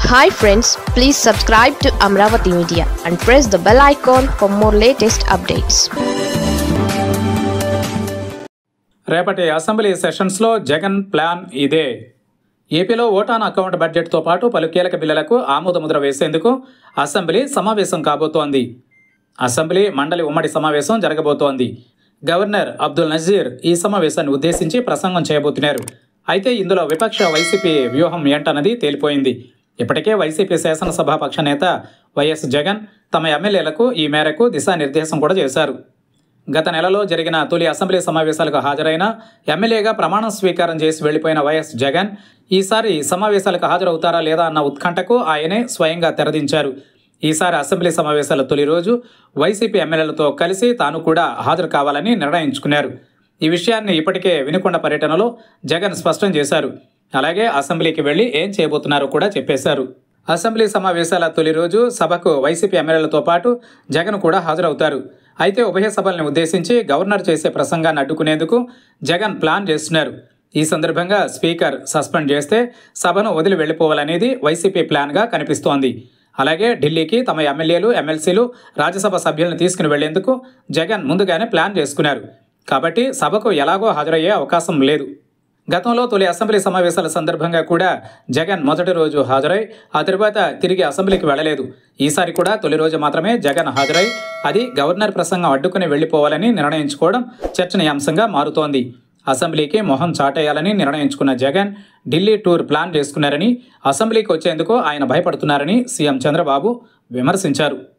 Hi friends, please subscribe to Amravati Media and press the bell icon for more latest updates. రేపటి assembly సెషన్స్లో Jagan plan ఇదే. ఏపీలో vote on account బడ్జెట్తో పాటు పలు కీలక బిల్లులకు ఆమోదముద్ర వేసేందుకు అసెంబ్లీ సమావేశం కాబోతోంది. అసెంబ్లీ మండలి ఉమ్మడి సమావేశం జరగబోతోంది. గవర్నర్ అబ్దుల్ నజీర్ ఈ సమావేశాన్ని ఉద్దేశించి ప్రసంగం చేయబోతున్నారు. అయితే ఇందులో విపక్ష వైసీపీ వ్యూహం ఏంటన్నది తేలిపోయింది. ఇప్పటికే వైసీపీ శాసనసభాపక్ష నేత వైఎస్ జగన్ తమ ఎమ్మెల్యేలకు ఈ మేరకు దిశానిర్దేశం కూడా చేశారు. గత నెలలో జరిగిన తొలి అసెంబ్లీ సమావేశాలకు హాజరైన ఎమ్మెల్యేగా ప్రమాణం స్వీకారం చేసి వెళ్లిపోయిన వైఎస్ జగన్ ఈసారి సమావేశాలకు హాజరవుతారా లేదా అన్న ఉత్కంఠకు ఆయనే స్వయంగా తెరదించారు. ఈసారి అసెంబ్లీ సమావేశాల తొలి రోజు వైసీపీ ఎమ్మెల్యేలతో కలిసి తాను కూడా హాజరు కావాలని నిర్ణయించుకున్నారు. ఈ విషయాన్ని ఇప్పటికే వినుకొండ పర్యటనలో జగన్ స్పష్టం చేశారు. అలాగే అసెంబ్లీకి వెళ్లి ఏం చేయబోతున్నారో కూడా చెప్పేశారు. అసెంబ్లీ సమావేశాల తొలి రోజు సభకు వైసీపీ ఎమ్మెల్యేలతో పాటు జగన్ కూడా హాజరవుతారు. అయితే ఉభయ సభల్ని ఉద్దేశించి గవర్నర్ చేసే ప్రసంగాన్ని అడ్డుకునేందుకు జగన్ ప్లాన్ చేస్తున్నారు. ఈ సందర్భంగా స్పీకర్ సస్పెండ్ చేస్తే సభను వదిలి వెళ్లిపోవాలనేది వైసీపీ ప్లాన్గా కనిపిస్తోంది. అలాగే ఢిల్లీకి తమ ఎమ్మెల్యేలు, ఎమ్మెల్సీలు, రాజ్యసభ సభ్యులను తీసుకుని వెళ్లేందుకు జగన్ ముందుగానే ప్లాన్ చేసుకున్నారు. కాబట్టి సభకు ఎలాగో హాజరయ్యే అవకాశం లేదు. గతంలో తొలి అసెంబ్లీ సమావేశాల సందర్భంగా కూడా జగన్ మొదటి రోజు హాజరై ఆ తరువాత తిరిగి అసెంబ్లీకి వెళ్లలేదు. ఈసారి కూడా తొలి రోజు మాత్రమే జగన్ హాజరై అది గవర్నర్ ప్రసంగం అడ్డుకుని వెళ్లిపోవాలని నిర్ణయించుకోవడం చర్చనీయాంశంగా మారుతోంది. అసెంబ్లీకి మొహం చాటేయాలని నిర్ణయించుకున్న జగన్ ఢిల్లీ టూర్ ప్లాన్ చేసుకున్నారని, అసెంబ్లీకి వచ్చేందుకు ఆయన భయపడుతున్నారని సీఎం చంద్రబాబు విమర్శించారు.